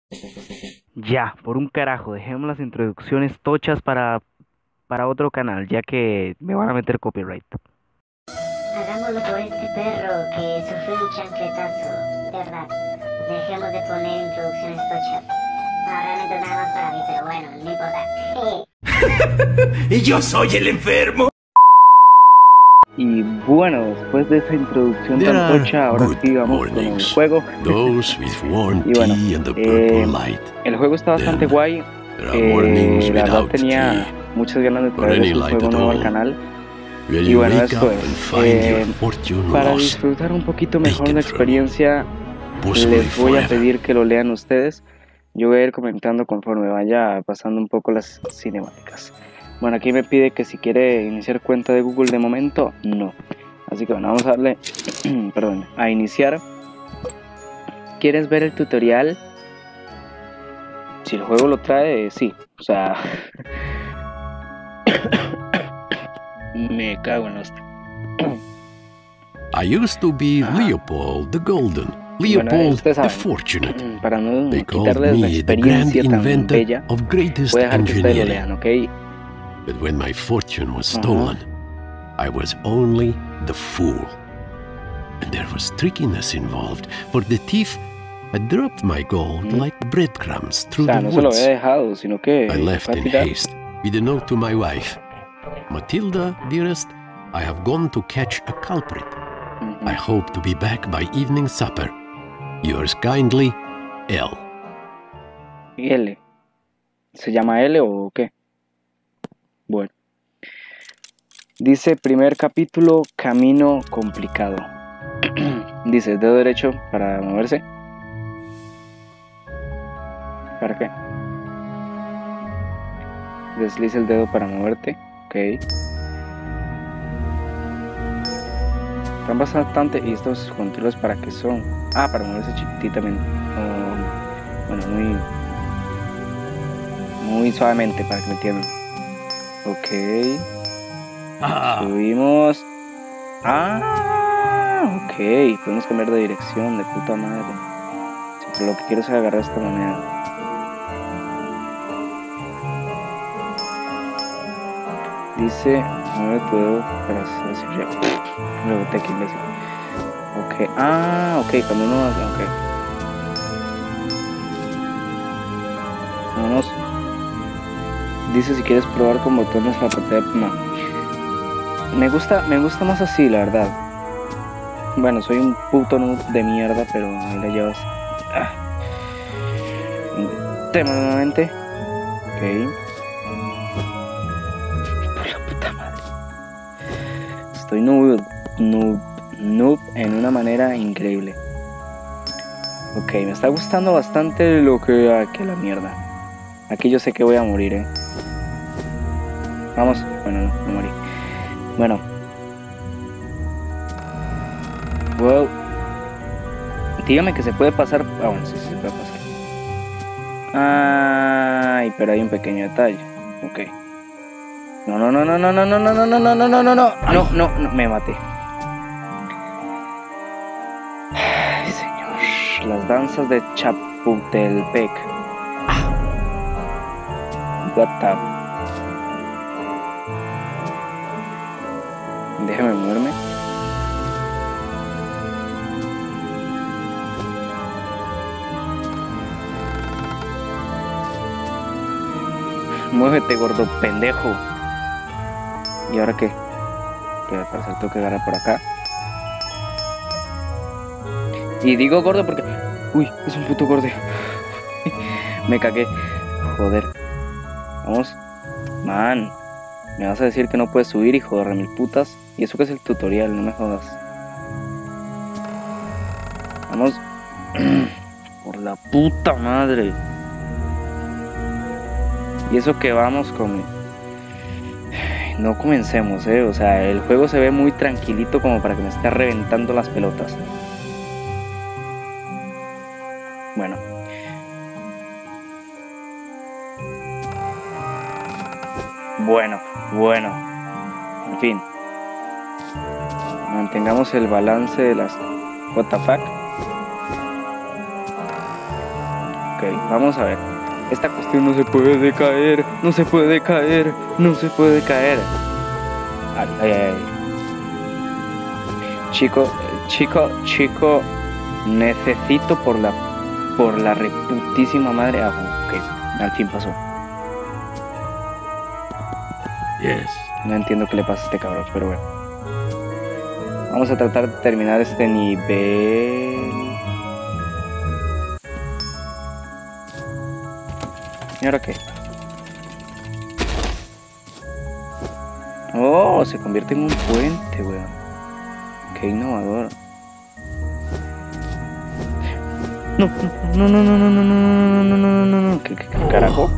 Ya, por un carajo, dejemos las introducciones tochas para otro canal, ya que me van a meter copyright. Hagámoslo por este perro que sufrió un chancletazo, de verdad. Dejemos de poner introducciones tochas. No, realmente nada más para mí, pero bueno, no importa. Y yo soy el enfermo. Y bueno, después de esa introducción There tan are tocha, ahora good sí vamos con el mornings, juego. those with warm Y bueno, tea and the purple light. el juego está bastante Then guay. there are mornings La verdad without tenía tea, muchas ganas de or traerles any un light juego at nuevo al all, canal. where Y you bueno, wake esto up and find your fortune para lost, disfrutar un poquito mejor la taken from you, experiencia, possibly les voy a forever. pedir que lo lean ustedes. Yo voy a ir comentando conforme vaya pasando un poco las cinemáticas. Bueno, aquí me pide que si quiere iniciar cuenta de Google, de momento no. Así que bueno, vamos a darle perdón, a iniciar. ¿Quieres ver el tutorial? Si el juego lo trae, sí. O sea, me cago en hostia. I used to be Leopold the Golden, Leopold usted the sabe, Fortunate. para no They called quitarles la me the grand experiencia tan inventor bella, of greatest voy a dejar que ustedes lo engineering. lean, ¿ok? But when my fortune was stolen, I was only the fool. And there was trickiness involved, for the thief had dropped my gold like breadcrumbs O through sea, the no se lo woods. había dejado, sino que I left fue a in tirar. haste with a note to my wife. Matilda, dearest, I have gone to catch a culprit. I hope to be back by evening supper. Yours kindly, L. ¿Y L? ¿Se llama L o qué? Bueno. Dice primer capítulo, camino complicado. Dice dedo derecho para moverse. ¿Para qué? Desliza el dedo para moverte. Ok. Están bastante. ¿Y estos controles para qué son? Ah, para moverse chiquititamente. Bueno, muy suavemente para que me entiendan. Ok. Subimos. Ok. Podemos cambiar de dirección, de puta madre. Sí, pero lo que quiero es agarrar esta moneda. Dice, mueve tu dedo para hacer ya. Reboté aquí, imbécil. Ok. Ok, cuando uno hace. Ok. Vamos. Dice si quieres probar con botones la pantalla. No. Me gusta más así, la verdad. Bueno, soy un puto noob de mierda, pero ahí la llevas. Tema nuevamente. Ok. Por la puta madre. Estoy noob en una manera increíble. Ok, me está gustando bastante lo que la mierda. Aquí yo sé que voy a morir, Vamos. Bueno, no morí. Bueno. Wow. Dígame que se puede pasar. Bueno, sí, se puede pasar. Ay, pero hay un pequeño detalle. Ok. No, me maté. Ay, señor. Las danzas de Chapultepec. What the... Déjame moverme. Muévete, gordo pendejo. ¿Y ahora qué? Que al parecer tengo que agarrar por acá. Y digo gordo porque... Uy, es un puto gordo. Me cagué. Joder. Vamos. Man. Me vas a decir que no puedes subir, hijo de mil putas. Y eso que es el tutorial, no me jodas. Vamos. Por la puta madre. Y eso que vamos con... No comencemos, O sea, el juego se ve muy tranquilito como para que me esté reventando las pelotas. Bueno. Bueno. En fin. Mantengamos el balance de las... What the fuck. Ok, vamos a ver. Esta cuestión no se puede caer, no se puede caer, no se puede caer. Ay, ay, ay. Chico, necesito por la reputísima madre. Ah, ok, al fin pasó. Yes. No entiendo qué le pasa a este cabrón, pero bueno. Vamos a tratar de terminar este nivel. ¿Y ahora qué? Oh, se convierte en un puente, weón. Qué innovador. No. ¿Qué carajo?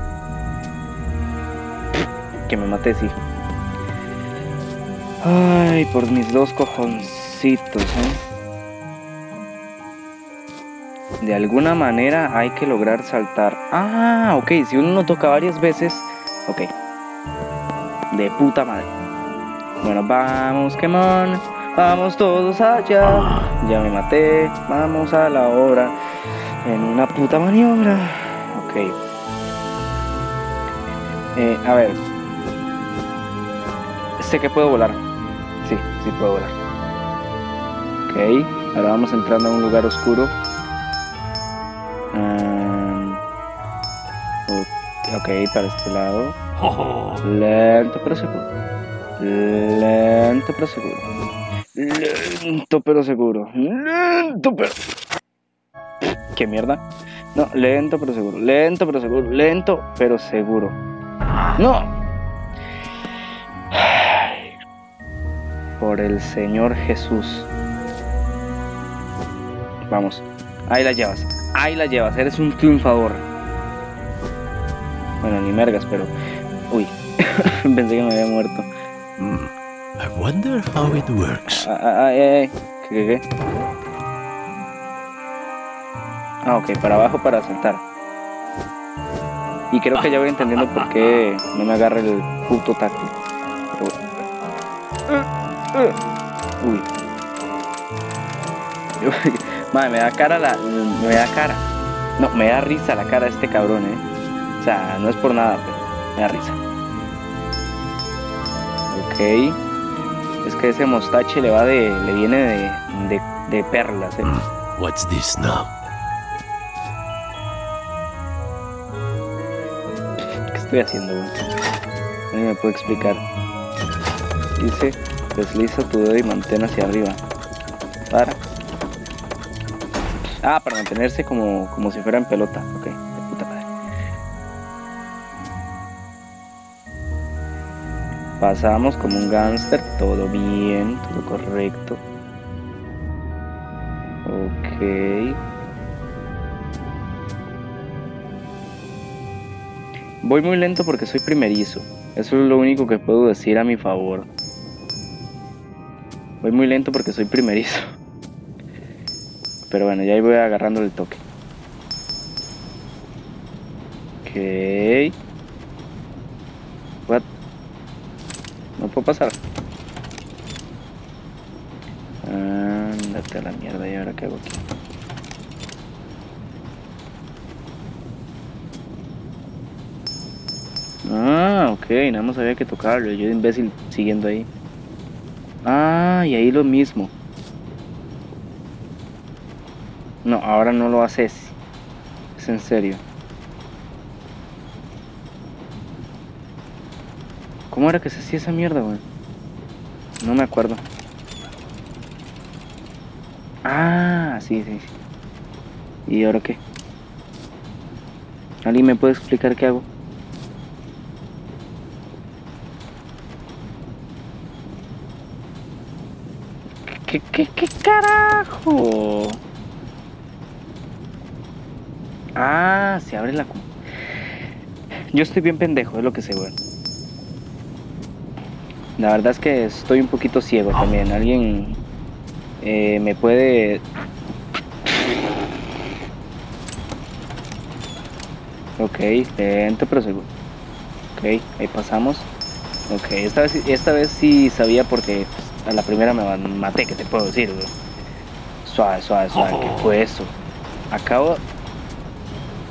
Que me maté, sí. Ay, por mis dos cojoncitos, De alguna manera hay que lograr saltar. Ah, ok, si uno lo toca varias veces. Ok. De puta madre. Bueno, vamos, Kemon. Vamos todos allá. Ya me maté. Vamos a la obra. En una puta maniobra. Ok. A ver. Sé que puedo volar. Sí puedo volar. Ok. Ahora vamos entrando a un lugar oscuro. Ok, para este lado. Lento pero seguro. Lento pero seguro. Lento pero seguro. Lento pero... ¿Qué mierda? No, lento pero seguro. Lento pero seguro. Lento pero seguro. ¡No! Por el Señor Jesús. Vamos. Ahí la llevas. Ahí la llevas. Eres un triunfador. Bueno, ni mergas, pero... Uy. Pensé que me había muerto. I wonder how it works. ¿Qué? Ah, ok, para abajo para saltar. Y creo que ya voy entendiendo por qué no me agarra el puto táctil. Uy. Madre, me da cara No, me da risa la cara de este cabrón, O sea, no es por nada, pero me da risa. Ok. Es que ese mostache le viene de perlas, What's this now? ¿Qué estoy haciendo, güey? Nadie me puede explicar. Dice, desliza tu dedo y mantén hacia arriba. Para mantenerse como si fuera en pelota. Ok, de puta madre. Pasamos como un gángster, todo bien, todo correcto. Ok. Voy muy lento porque soy primerizo. Eso es lo único que puedo decir a mi favor. Voy muy lento porque soy primerizo. Pero bueno, ya ahí voy agarrando el toque. Ok. What? No puedo pasar. Ándate a la mierda. ¿Y ahora qué hago aquí? Ah, ok. Nada más había que tocarlo. Yo de imbécil siguiendo ahí. Ah, y ahí lo mismo. No, ahora no lo haces. Es en serio. ¿Cómo era que se hacía esa mierda, güey? No me acuerdo. Ah, sí. ¿Y ahora qué? ¿Alguien me puede explicar qué hago? ¿Qué carajo? Ah, se abre la... Yo estoy bien pendejo, es lo que sé, güey. La verdad es que estoy un poquito ciego también. ¿Alguien me puede...? Ok, lento pero seguro. Ok, ahí pasamos. Ok, esta vez sí sabía porque pues, a la primera me maté, ¿qué te puedo decir, güey? Suave. ¿Qué fue eso? Acabo...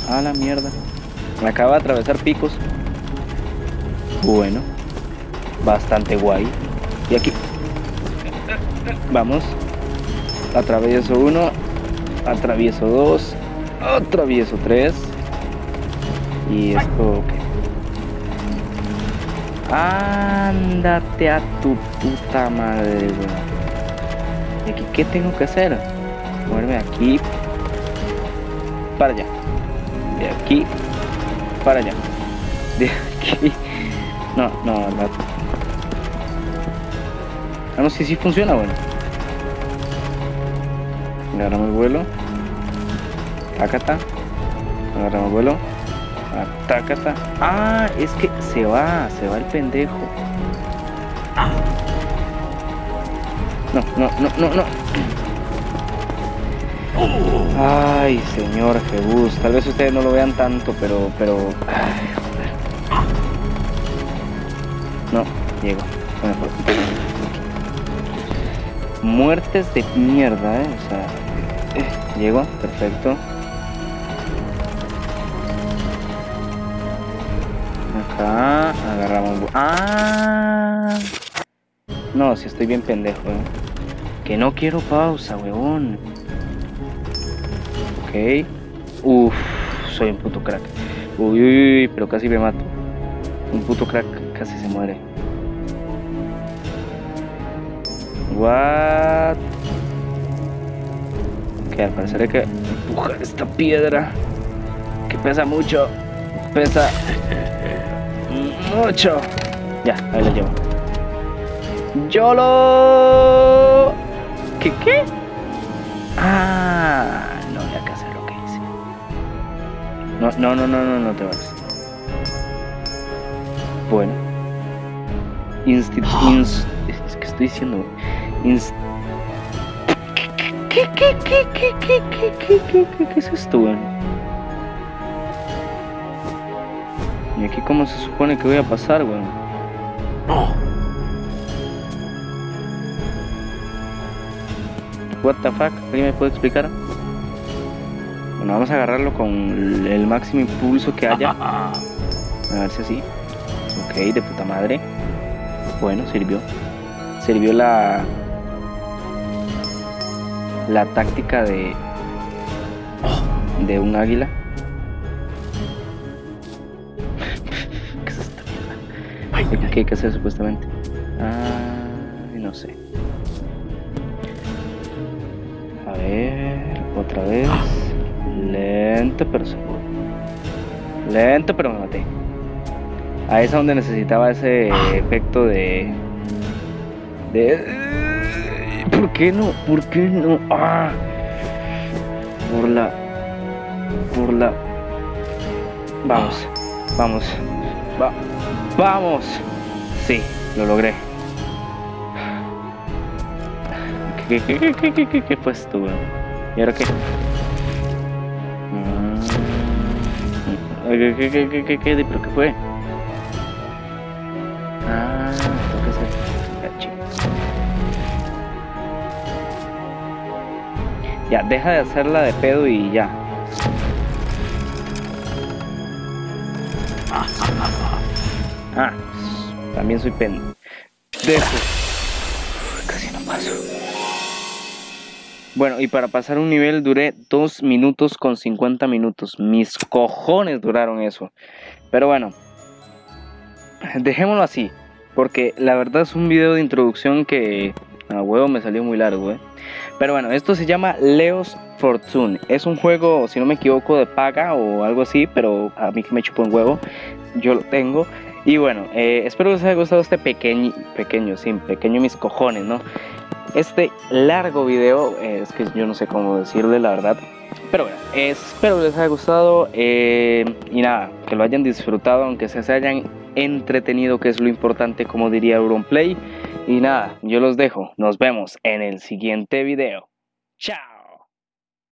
A la mierda. Me acaba de atravesar picos. Bueno. Bastante guay. Y aquí. Vamos. Atravieso uno. Atravieso dos. Atravieso tres. Y esto, ¿qué? Ándate a tu puta madre, güey. ¿Y aquí qué tengo que hacer? Moverme de aquí para allá. De aquí para allá. De aquí. No. Ah, no, sí funciona, bueno. Agarramos el vuelo. Tácata. Agarramos el vuelo. Tácata. Ah, es que se va el pendejo. No. Ay, señor Jebus. Tal vez ustedes no lo vean tanto, pero. Ay, joder. No, llego. Muertes de mierda, o sea. Llego, perfecto. Acá, agarramos. ¡Ah! No, si estoy bien pendejo, Que no quiero pausa, huevón. Ok. Uff, soy un puto crack. Uy, pero casi me mato. Un puto crack casi se muere. What? Ok, al parecer hay que empujar esta piedra. Que pesa mucho. Pesa mucho. Ya, ahí lo llevo. ¡YOLO! ¿Qué? Ah, no había que hacer lo que hice. No te vayas. Bueno. Es que estoy diciendo. ¿Qué es esto, güey? ¿Y aquí cómo se supone que voy a pasar, güey? What the fuck? ¿Alguien me puede explicar? Bueno, vamos a agarrarlo con el máximo impulso que haya. A ver si así. Ok, de puta madre. Bueno, sirvió. Sirvió la táctica de un águila. ¿Qué es esta mierda? ¿Qué hay que hacer supuestamente? No sé. A ver, otra vez. Lento pero seguro. Lento pero me maté. Ahí es donde necesitaba ese efecto de... ¿Por qué no? ¡Ah! Por la... Vamos. Sí, lo logré. ¿Qué fue esto, güey? ¿Y ahora qué? ¿Pero qué fue? Tengo que hacer... Ya, deja de hacerla de pedo y ya. También soy pendejo. Casi no paso. Bueno, y para pasar un nivel duré 2 minutos con 50 minutos. Mis cojones duraron eso. Pero bueno, dejémoslo así. Porque la verdad es un video de introducción que a huevo me salió muy largo, Pero bueno, esto se llama Leo's Fortune. Es un juego, si no me equivoco, de paga o algo así. Pero a mí que me chupo un huevo, yo lo tengo. Y bueno, espero que les haya gustado este pequeño mis cojones, ¿no? Este largo video, es que yo no sé cómo decirle la verdad. Pero bueno, espero que les haya gustado y nada, que lo hayan disfrutado, aunque se hayan entretenido, que es lo importante, como diría Auronplay. Y nada, yo los dejo, nos vemos en el siguiente video. ¡Chao!